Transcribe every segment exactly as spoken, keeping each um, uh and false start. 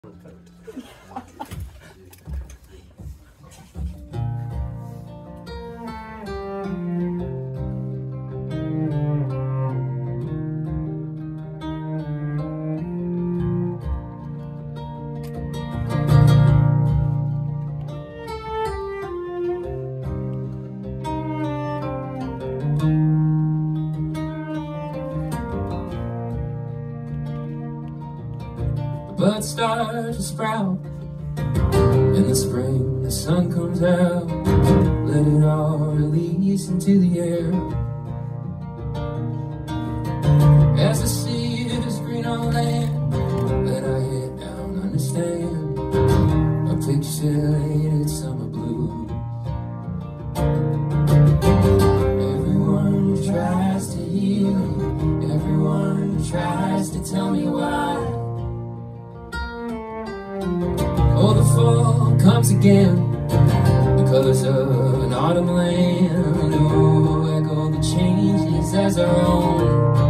Buds start to sprout. In the spring, the sun comes out. Let it all release into the air. As the seed is green on land, let our head down, understand a pixelated summer blue. Everyone tries to heal me. Everyone tries to tell me why. Oh, the fall comes again, the colors of an autumn land. Oh, echo the changes as our own.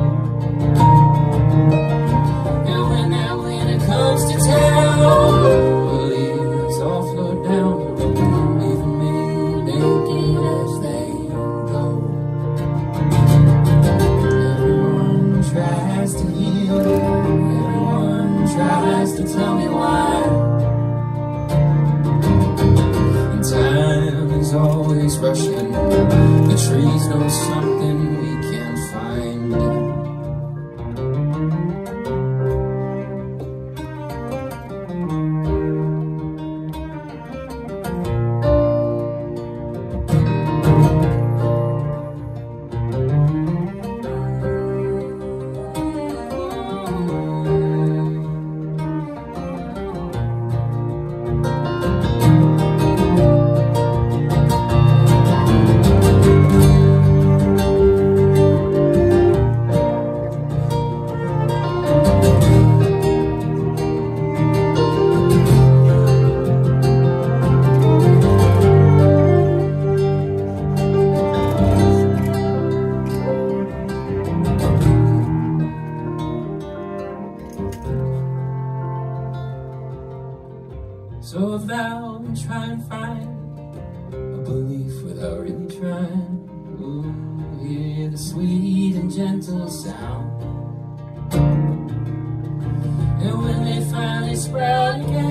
And when that winter comes to town, the leaves all float down, leaving me naked as they go. Everyone tries to heal, everyone tries to tell me why. Time is always rushing. The trees know something we can't find. So if thou try and find a belief without really trying, ooh, hear the sweet and gentle sound. And when they finally sprout again,